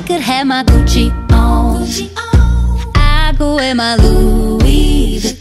could have my Gucci on, I go wear my Louis Vuitton.